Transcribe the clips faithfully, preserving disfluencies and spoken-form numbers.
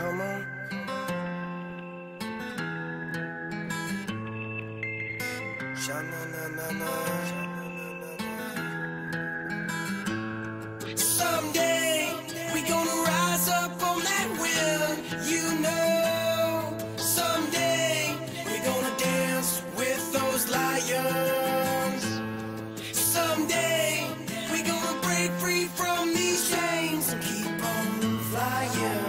Come on. Sha-na-na-na-na. Someday we gonna rise up on that wheel, you know. Someday we gonna dance with those lions. Someday we gonna break free from these chains and keep on flying.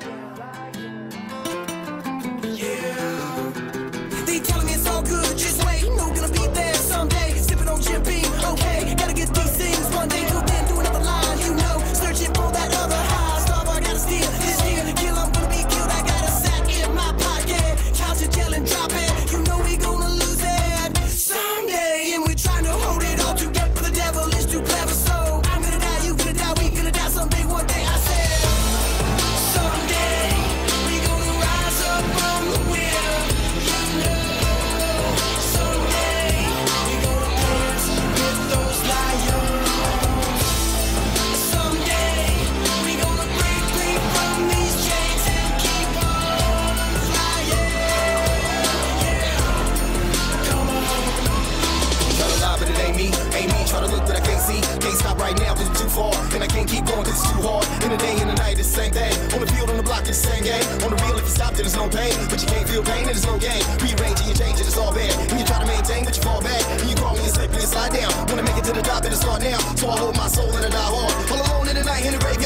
Yeah. They telling me it's all good, just wait. No, gonna be there someday. Sipping on Jim Beam, okay. Gotta get these things one day. Till then, do another line, you know. Searching for that other high. Starve, I gotta steal this year. Kill, I'm gonna be killed. I got a sack in my pocket. Count it, tell and drop it. You know we gonna lose it someday. And we're trying to hold it all together. The devil is too clever, so I'm gonna die, you gonna die, we gonna die someday, one day. I said, someday we gonna rise up on the wheel, you know. Someday we gonna dance with those lions. Someday we gonna break free from these chains and keep on flying. Yeah, come on. Try to lie, but it ain't me, ain't me. Try to look, but I can't see. Can't stop right now, cause it's too far. And I can't keep going, cause it's too hard. In the day, in the night, it's the same thing. On the field, on the block, it's the same game. On the real, if you stop, then there's no pain. But you can't feel pain, and there's no gain. Rearranging, you change it, it's all bad. And you try to maintain, but you fall back. And you crawl, and you slip, and you slide down. Wanna make it to the top, then it's start now. So I hold my soul and I die hard. All alone in the night, in the grave.